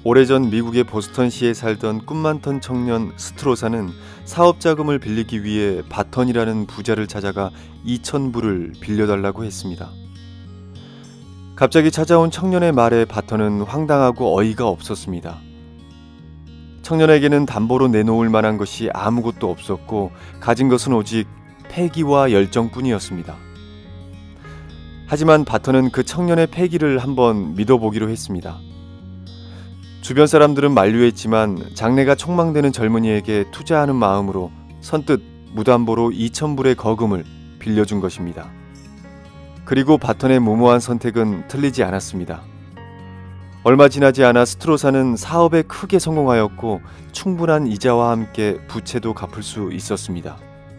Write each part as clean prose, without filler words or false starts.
오래전 미국의 보스턴시에 살던 꿈 많던 청년 스트로사는 사업 자금을 빌리기 위해 바턴이라는 부자를 찾아가 2,000불을 빌려달라고 했습니다. 갑자기 찾아온 청년의 말에 바턴은 황당하고 어이가 없었습니다. 청년에게는 담보로 내놓을 만한 것이 아무것도 없었고 가진 것은 오직 패기와 열정뿐이었습니다. 하지만 바턴은 그 청년의 패기를 한번 믿어보기로 했습니다. 주변 사람들은 만류했지만 장래가 촉망되는 젊은이에게 투자하는 마음으로 선뜻 무담보로 2,000불의 거금을 빌려준 것입니다. 그리고 바턴의 무모한 선택은 틀리지 않았습니다. 얼마 지나지 않아 스트로사는 사업에 크게 성공하였고 충분한 이자와 함께 부채도 갚을 수 있었습니다.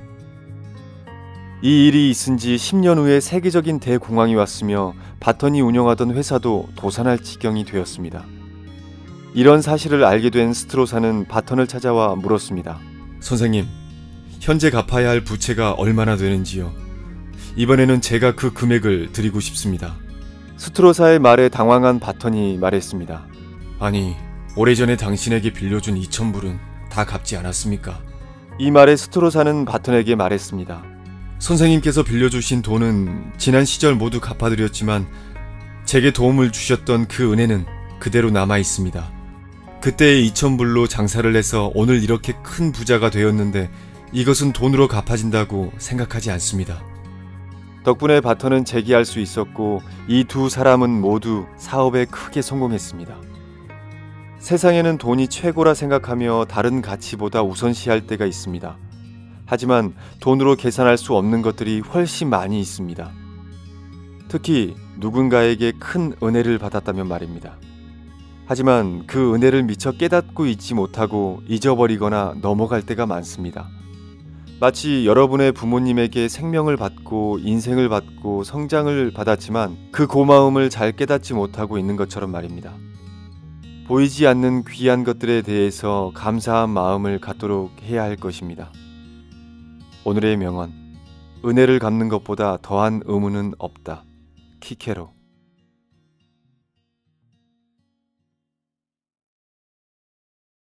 이 일이 있은 지 10년 후에 세계적인 대공황이 왔으며 바턴이 운영하던 회사도 도산할 지경이 되었습니다. 이런 사실을 알게 된 스트로사는 바턴을 찾아와 물었습니다. 선생님, 현재 갚아야 할 부채가 얼마나 되는지요? 이번에는 제가 그 금액을 드리고 싶습니다. 스트로사의 말에 당황한 바턴이 말했습니다. 아니, 오래전에 당신에게 빌려준 2,000불은 다 갚지 않았습니까? 이 말에 스트로사는 바턴에게 말했습니다. 선생님께서 빌려주신 돈은 지난 시절 모두 갚아드렸지만 제게 도움을 주셨던 그 은혜는 그대로 남아 있습니다. 그때의 2,000불로 장사를 해서 오늘 이렇게 큰 부자가 되었는데 이것은 돈으로 갚아진다고 생각하지 않습니다. 덕분에 바턴은 재기할 수 있었고 이 두 사람은 모두 사업에 크게 성공했습니다. 세상에는 돈이 최고라 생각하며 다른 가치보다 우선시할 때가 있습니다. 하지만 돈으로 계산할 수 없는 것들이 훨씬 많이 있습니다. 특히 누군가에게 큰 은혜를 받았다면 말입니다. 하지만 그 은혜를 미처 깨닫고 있지 못하고 잊어버리거나 넘어갈 때가 많습니다. 마치 여러분의 부모님에게 생명을 받고 인생을 받고 성장을 받았지만 그 고마움을 잘 깨닫지 못하고 있는 것처럼 말입니다. 보이지 않는 귀한 것들에 대해서 감사한 마음을 갖도록 해야 할 것입니다. 오늘의 명언, 은혜를 갚는 것보다 더한 의무는 없다. 키케로.